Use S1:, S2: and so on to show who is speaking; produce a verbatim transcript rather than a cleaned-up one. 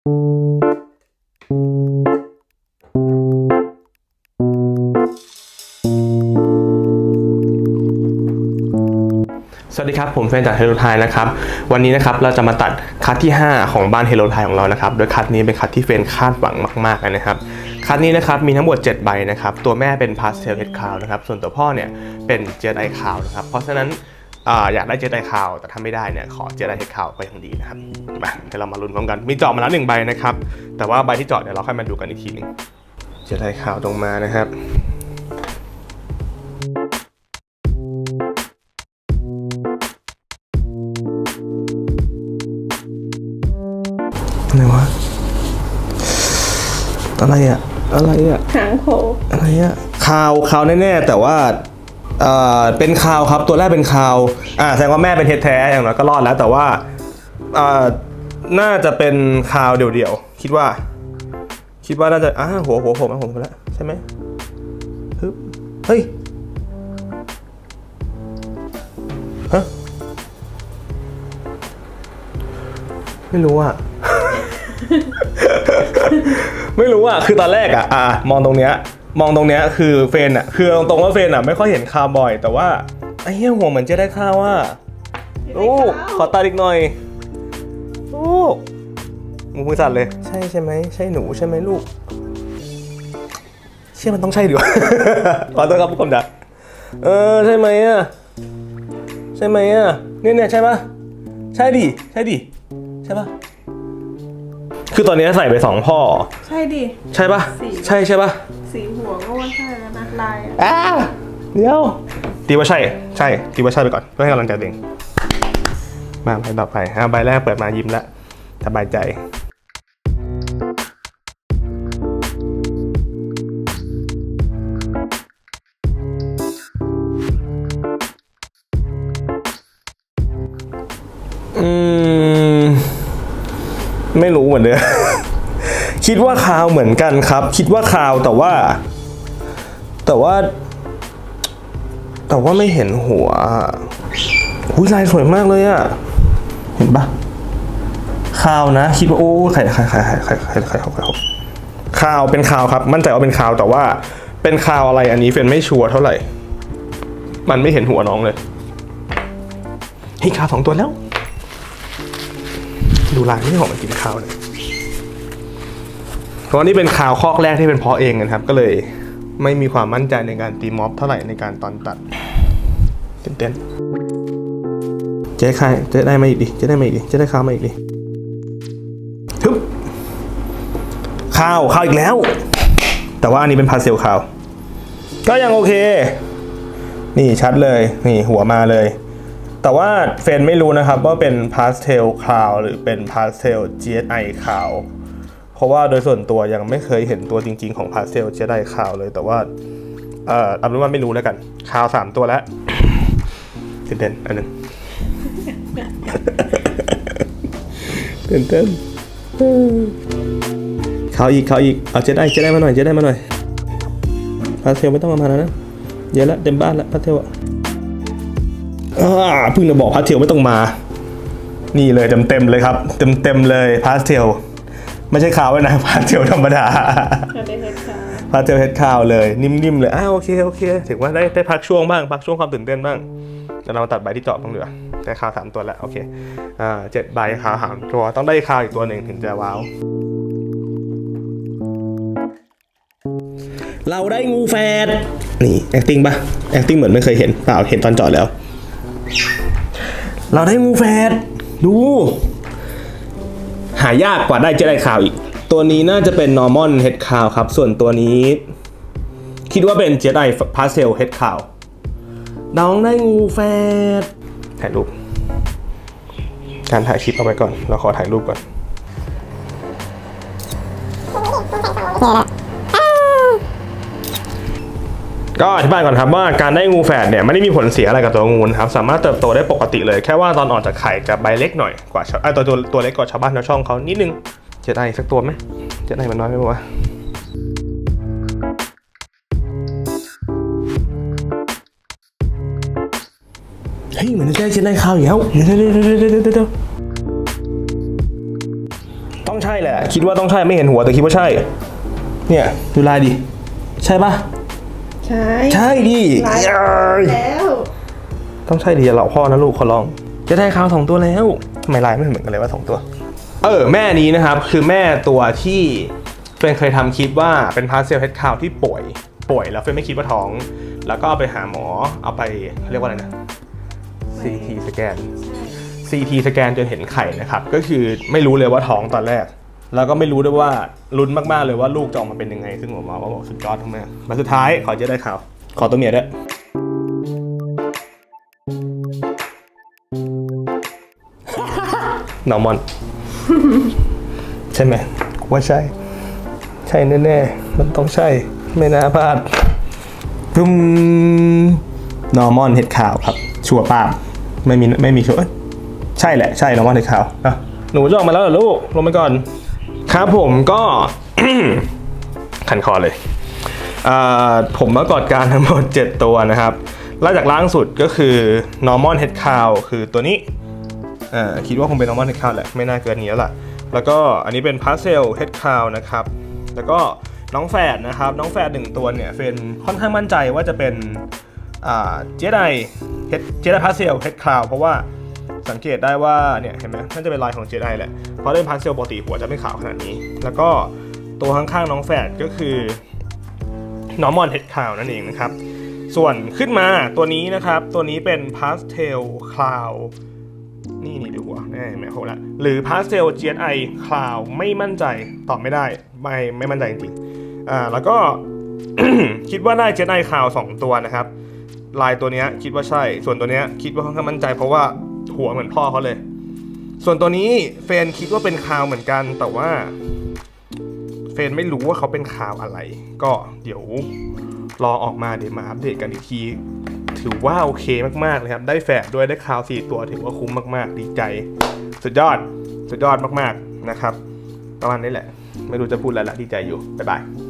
S1: สวัสดีครับผมเฟรนจาก Hello Thai นะครับวันนี้นะครับเราจะมาตัดคัทที่ห้าของบ้าน Hello Thai ของเรานะครับโดยคัทนี้เป็นคัทที่เฟรนคาดหวังมากๆเลยนะครับคัทนี้นะครับมีทั้งหมดเจ็ดใบนะครับตัวแม่เป็น Pastel Head Cloud นะครับส่วนตัวพ่อเนี่ยเป็น Jedi Cloud นะครับเพราะฉะนั้น อ, อยากได้ Jedi Cloud แต่ถ้าไม่ได้เนี่ยขอ Jedi Head Cloud ไปทั้งดีนะครับมาเดี๋ยวเรามาลุ้นพร้อมกันมีเจาะมาแล้วหนึ่งใบนะครับแต่ว่าใบที่เจาะเดี๋ยวเราค่อยมาดูกันอีกทีนึง Jedi Cloud ตรงมานะครับอะไรวะอะไรอะอะไรอะ
S2: หางโผ
S1: อะไรอะคาวคาวแน่ๆแต่ว่าเอ่อเป็นคาวครับตัวแรกเป็นคาวอ่าแสดงว่าแม่เป็นเฮดแท้อย่างน้อยก็รอดแล้วแต่ว่าเอ่อน่าจะเป็นคาวเดี่ยวๆคิดว่าคิดว่าน่าจะอ่าหัวหัวผมนะผมแล้วใช่ไหมฮึบเฮ้ยฮะไม่รู้อะ ไม่รู้อ่ะคือตอนแรกอ่ะอ่ะมองตรงเนี้ยมองตรงเนี้ยคือเฟนอ่ะคือตรงว่าเฟนอ่ะไม่ค่อยเห็นคาวบ่อยแต่ว่าไอ้เหี้ยหัวเหมือนจะได้ข้าวว่าลูกขอตาอีกหน่อยลูกมือสั่นเลยใช่ใช่ไหมใช่หนูใช่ไหมลูกเชื่อมันต้องใช่ดิวะ ขอโทษครับผู้กำกับเออใช่ไหมอ่ะใช่ไหมอ่ะเนี่ยเนี่ยใช่ปะใช่ดิใช่ดิใช่ปะคือตอนนี้ใส่ไปสองพ่อ
S2: ใช่ดิ
S1: ใช่ปะใช่ใช่ปะ
S2: สีหัวก็ว่าใช่แล้วนะลาย
S1: อ่ะเดี๋ยวตีว่าใช่ใช่ตีว่าใช่ไปก่อนเพื่อให้กำลังใจตัวเองมาใบต่อไปเอาใบแรกเปิดมายิ้มแล้วสบายใจอืมไม่รู้เหมือนเดิม คิดว่าคาวเหมือนกันครับคิดว่าคาวแต่ว่าแต่ว่าแต่ว่าไม่เห็นหัวหุ้ยลายสวยมากเลยอะเห็นปะคาวนะคิดว่าโอ้ไข่ไข่ไข่ไข่ไข่ไข่ไข่ไข่คาวเป็นคาวครับมั่นใจว่าเป็นคาวแต่ว่าเป็นคาวอะไรอันนี้เฟนไม่ชัวร์เท่าไหร่มันไม่เห็นหัวน้องเลยเฮ้ยคาวสองตัวแล้วดูลายไม่ของมันกินคาวเลยเพราะนี่เป็นคาวคอกแรกที่เป็นเพาะเองนะครับก็เลยไม่มีความมั่นใจในการตีม็อบเท่าไหร่ในการตอนตัดเต้นๆเจ๊ใครเจ๊ได้มาอีกดิเจ๊ได้มาอีกดิเจ๊ได้คาวมาอีกดิฮึบคาวคาวอีกแล้วแต่ว่าอันนี้เป็นพาสเทลคาวก็ยังโอเคนี่ชัดเลยนี่หัวมาเลยแต่ว่าเฟนไม่รู้นะครับว่าเป็นพาสเทลคาวหรือเป็นพาสเทล จี เอส ไอ คาวเพราะว่าโดยส่วนตัวยังไม่เคยเห็นตัวจริงๆของพาสเทลจะได้คาวเลยแต่ว่าเอ่อเอาเป็นว่าไม่รู้แล้วกันคาวสามตัวแล้วตื่นเต้นอันหนึ่ง ตื่นเต้นคาวอีกคาวอีกเอาจะได้จะได้มาหน่อยจะได้มาหน่อยพาสเทลไม่ต้องมาแล้วนะเยอะละเต็มบ้านละพาสเทลอ่ะเพิ่งจะบอกพาสเทลไม่ต้องมานี่เลยเต็มเต็มเลยครับเต็มเต็มเลยพาสเทลไม่ใช่ขาวนะพาสเทลธรรมดาพาสเทลเฮดคาวเลยนิ่มๆเลยอ้าวโอเคโอเคถือว่าได้ได้พักช่วงบ้างพักช่วงความตื่นเต้นบ้างแล้วเราตัดใบที่เจาะบ้างเหลือได้คาวสามตัวแล้วโอเคอ่าเจ็ดใบคาวสามตัวต้องได้คาวอีกตัวหนึ่งถึงจะว้าวเราได้งูแฝดนี่ acting ป่ะ acting เหมือนไม่เคยเห็นเปล่าเห็นตอนเจาะแล้วเราได้งูแฝดดูหายากกว่าได้เจไดคาวอีกตัวนี้น่าจะเป็น normal head cloud ครับส่วนตัวนี้คิดว่าเป็น Jedi Pastel Head Cloud น้องได้งูแฝดถ่ายรูปการถ่ายคลิปเอาไว้ก่อนเราขอถ่ายรูปก่อนก็อธิบายก่อนครับว่าการได้งูแฝดเนี่ยไม่ได้มีผลเสียอะไรกับตัวงูนะครับสามารถเติบโตได้ปกติเลยแค่ว่าตอนออกจากไข่จะใบเล็กหน่อยกว่าไอตัวตัวตัวเล็กกว่าชาวบ้านชาวช่องเขานิดนึงจะได้สักตัวไหมจะได้มันน้อยไหมวะเฮ้ยเหมือนจะได้จะได้ข้าวอยู่แล้วเดี๋ยวเดี๋ยวเดี๋ยวเดี๋ยวเดี๋ยวต้องใช่แหละคิดว่าต้องใช่ไม่เห็นหัวแต่คิดว่าใช่เนี่ยดูลายดิใช่ปะ
S2: ใช่
S1: ใช่ดิ
S2: แล้ว
S1: ต้องใช่ดิอย่าหลอกพ่อนะลูกขอร้องจะได้ข่าวสองตัวแล้วทำไมลายไม่เหมือนกันเลยว่าสองตัวเออแม่นี้นะครับคือแม่ตัวที่เฟรนเคยทำคลิปว่าเป็นพาสเซลเฮดคาวที่ป่วยป่วยแล้วเฟรนไม่คิดว่าท้องแล้วก็เอาไปหาหมอเอาไปเขาเรียกว่าอะไรนะ ซี ที สแกน ซี ที สแกนจนเห็นไข่นะครับก็คือไม่รู้เลยว่าท้องตอนแรกแล้วก็ไม่รู้ด้วยว่าลุ้นมากๆเลยว่าลูกจะออกมาเป็นยังไงซึ่งผมบอกว่าสุดยอดมากๆมาสุดท้ายขอจะได้ข่าวขอตัวเมียด้วยนอร์มอน ใช่ไหมว่าใช่ใช่แน่ๆมันต้องใช่ไม่น่าพลาดปุ้มนอร์มอนเห็ดขาวครับชัวร์ป้าไม่มีไม่มีชัวร์ใช่แหละใช่นอร์มอนเห็ดขาวอ่ะหนูจะออกมาแล้วเหรอลูกลงไปก่อนครับผมก็ ขันคอเลยผมมากอดการทั้งหมดเจ็ดตัวนะครับไล่จากล่างสุดก็คือ normal head cow คือตัวนี้คิดว่าคงเป็น normal head cow แหละไม่น่าเกินนี้แล้วล่ะแล้วก็อันนี้เป็น pastel head cow นะครับแล้วก็น้องแฝดนะครับน้องแฝดหนึ่งตัวเนี่ยเฟนค่อนข้างมั่นใจว่าจะเป็นเจไดเจได pastel head cow เพราะว่าสังเกตได้ว่าเนี่ยเห็นไหมน่าจะเป็นลายของเจไดแหละเพราะเล่น pastel ปกติหัวจะไม่ขาวขนาดนี้แล้วก็ตัวข้างๆน้องแฝดก็คือ normal head cow นั่นเองนะครับส่วนขึ้นมาตัวนี้นะครับตัวนี้เป็น pastel cloud นี่นี่ดูหัวแน่ไหมโหละหรือ pastel จี เอส ไอ cloud ไม่มั่นใจตอบไม่ได้ไม่ไม่มั่นใจจริงๆอ่าแล้วก็ คิดว่าได้ จี เอส ไอ cloud สองตัวนะครับลายตัวนี้คิดว่าใช่ส่วนตัวนี้คิดว่าค่อนข้างมั่นใจเพราะว่าหัวเหมือนพ่อเขาเลยส่วนตัวนี้เฟนคิดว่าเป็นคาวเหมือนกันแต่ว่าเฟนไม่รู้ว่าเขาเป็นคาวอะไรก็เดี๋ยวรอออกมาเดี๋ยวมาอัปเดตกันอีกทีถือว่าโอเคมากๆเลยครับได้แฝดด้วยได้คาวสี่ตัวถือว่าคุ้มมากๆดีใจสุดยอดสุดยอดมากๆนะครับประมาณนี้แหละไม่รู้จะพูดอะไรละดีใจอยู่บ๊ายบาย